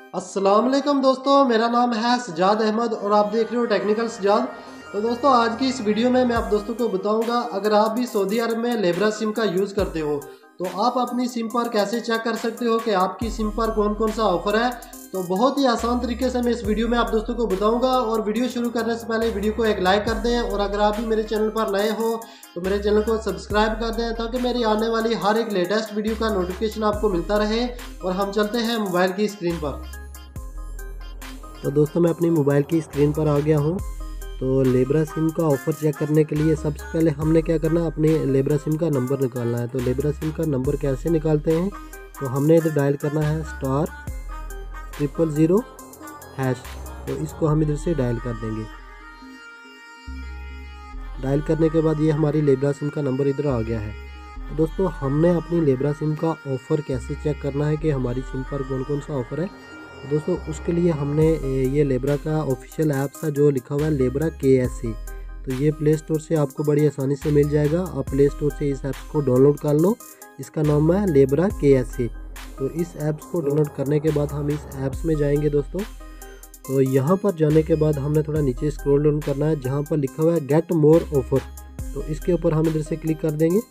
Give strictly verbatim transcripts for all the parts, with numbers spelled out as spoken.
अस्सलाम वालेकुम दोस्तों, मेरा नाम है सजाद अहमद और आप देख रहे हो टेक्निकल सजाद। तो दोस्तों आज की इस वीडियो में मैं आप दोस्तों को बताऊंगा, अगर आप भी सऊदी अरब में लेब्रा सिम का यूज़ करते हो तो आप अपनी सिम पर कैसे चेक कर सकते हो कि आपकी सिम पर कौन कौन सा ऑफर है। तो बहुत ही आसान तरीके से मैं इस वीडियो में आप दोस्तों को बताऊंगा। और वीडियो शुरू करने से पहले वीडियो को एक लाइक कर दें और अगर आप भी मेरे चैनल पर नए हो तो मेरे चैनल को सब्सक्राइब कर दें ताकि मेरी आने वाली हर एक लेटेस्ट वीडियो का नोटिफिकेशन आपको मिलता रहे। और हम चलते हैं मोबाइल की स्क्रीन पर। तो दोस्तों मैं अपनी मोबाइल की स्क्रीन पर आ गया हूँ। तो लेब्रा सिम का ऑफ़र चेक करने के लिए सबसे पहले हमने क्या करना है, अपने लेब्रा सिम का नंबर निकालना है। तो लेब्रा सिम का नंबर कैसे निकालते हैं, तो हमने इधर डायल करना है स्टार ट्रिपल ज़ीरो हैश। तो इसको हम इधर से डायल कर देंगे। डायल करने के बाद ये हमारी लेब्रा सिम का नंबर इधर आ गया है। तो दोस्तों हमने अपनी लेब्रा सिम का ऑफ़र कैसे चेक करना है कि हमारी सिम पर कौन कौन सा ऑफ़र है। दोस्तों उसके लिए हमने ये लेब्रा का ऑफिशियल ऐप सा जो लिखा हुआ है लेब्रा के एस ए, तो ये प्ले स्टोर से आपको बड़ी आसानी से मिल जाएगा। आप प्ले स्टोर से इस ऐप्स को डाउनलोड कर लो। इसका नाम है लेब्रा के एस ए। तो इस ऐप्स को डाउनलोड करने के बाद हम इस ऐप्स में जाएंगे दोस्तों। तो यहाँ पर जाने के बाद हमने थोड़ा नीचे स्क्रॉल डाउन करना है, जहाँ पर लिखा हुआ है गेट मोर ऑफर। तो इसके ऊपर हम इधर से क्लिक कर देंगे।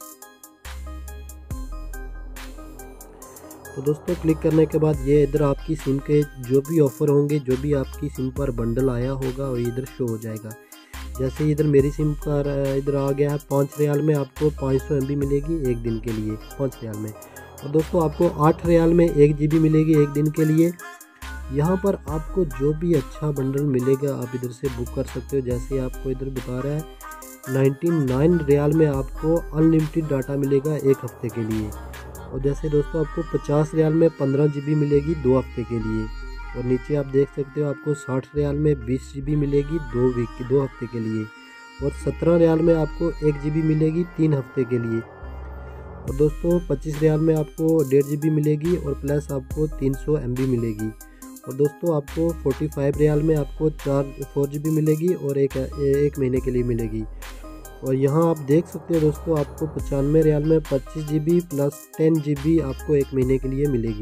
तो दोस्तों क्लिक करने के बाद ये इधर आपकी सिम के जो भी ऑफ़र होंगे, जो भी आपकी सिम पर बंडल आया होगा वो इधर शो हो जाएगा। जैसे इधर मेरी सिम पर इधर आ गया है पाँच रियाल में आपको पाँच सौ एम बी मिलेगी एक दिन के लिए पाँच रियाल में। और दोस्तों आपको आठ रियाल में एक जी बी मिलेगी एक दिन के लिए। यहाँ पर आपको जो भी अच्छा बंडल मिलेगा आप इधर से बुक कर सकते हो। जैसे आपको इधर बता रहा है नाइन्टी नाइन रियाल में आपको अनलिमिटेड डाटा मिलेगा एक हफ़्ते के लिए। और जैसे दोस्तों आपको पचास रियाल में पंद्रह जी बी मिलेगी दो हफ्ते के लिए। और नीचे आप देख सकते हो आपको साठ रियाल में बीस जी बी मिलेगी दो वीक की दो हफ्ते के लिए। और सत्रह रियाल में आपको एक जी बी मिलेगी तीन हफ्ते के लिए। और दोस्तों पच्चीस रियाल में आपको डेढ़ जी बी मिलेगी और प्लस आपको तीन सौ एम बी मिलेगी। और दोस्तों आपको पैंतालीस रियाल में आपको चार फोर जी बी मिलेगी और एक एक महीने के लिए मिलेगी। और यहाँ आप देख सकते हो दोस्तों आपको पचानवे रियाल में पच्चीस G B plus ten G B आपको एक महीने के लिए मिलेगी।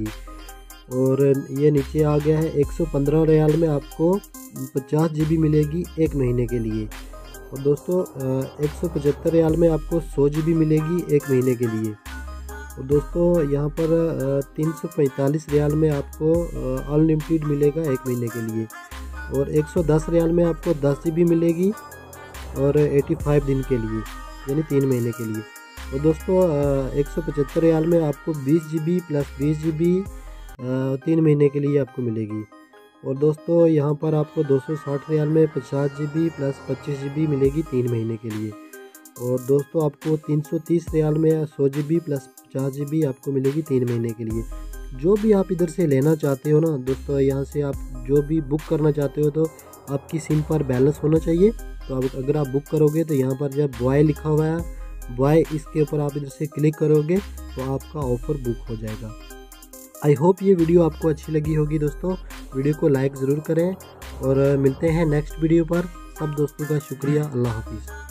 और ये नीचे आ गया है एक सौ पंद्रह रियाल में आपको पचास जी बी मिलेगी एक महीने के लिए। और दोस्तों एक सौ पचहत्तर रियाल में आपको सौ जी बी मिलेगी एक महीने के लिए। और दोस्तों यहाँ पर तीन सौ पैंतालीस रियाल में आपको अनलिमिटेड मिलेगा एक महीने के लिए। और एक सौ दस रियाल में आपको दस जी बी मिलेगी और पचासी दिन के लिए यानी तीन महीने के लिए। और दोस्तों एक सौ पचहत्तर रियाल में आपको बीस जी बी प्लस बीस जी बी तीन महीने के लिए आपको मिलेगी। और दोस्तों यहाँ पर आपको दो सौ साठ रियाल में पचास जी बी प्लस पच्चीस जी बी मिलेगी तीन महीने के लिए। और दोस्तों आपको तीन सौ तीस रियाल में सौ जी बी प्लस पचास जी बी आपको मिलेगी तीन महीने के लिए। जो भी आप इधर से लेना चाहते हो ना दोस्तों, यहाँ से आप जो भी बुक करना चाहते हो तो आपकी सिम पर बैलेंस होना चाहिए। तो अब अगर आप बुक करोगे तो यहाँ पर जब बॉय लिखा हुआ है बॉय, इसके ऊपर आप इधर से क्लिक करोगे तो आपका ऑफ़र बुक हो जाएगा। आई होप ये वीडियो आपको अच्छी लगी होगी दोस्तों। वीडियो को लाइक ज़रूर करें और मिलते हैं नेक्स्ट वीडियो पर। सब दोस्तों का शुक्रिया। अल्लाह हाफिज़।